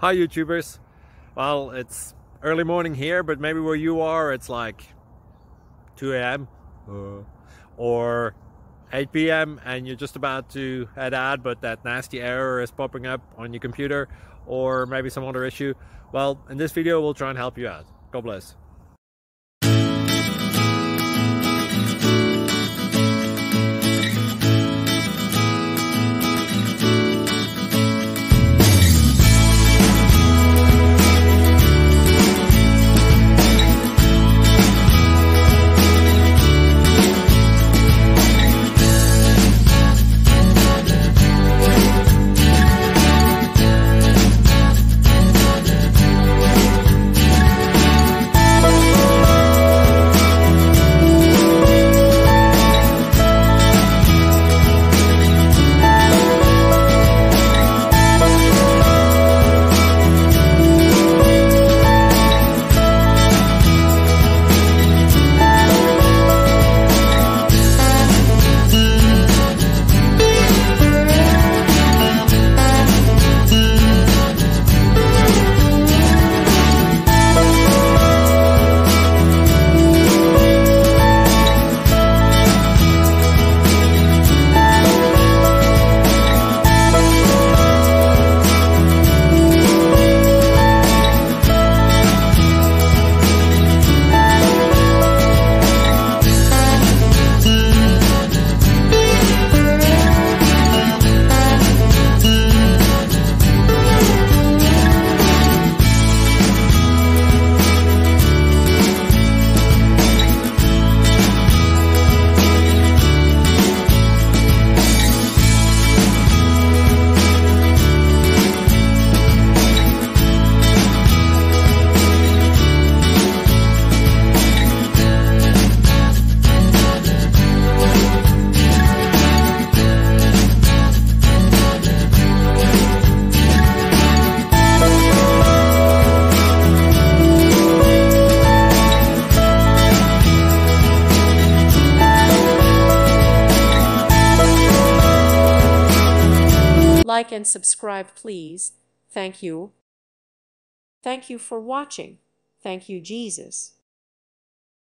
Hi YouTubers. Well, it's early morning here, but maybe where you are it's like 2 a.m. or 8 p.m. and you're just about to head out, but that nasty error is popping up on your computer, or maybe some other issue. Well, in this video we'll try and help you out. God bless. Like and subscribe, please. Thank you. Thank you for watching. Thank you, Jesus.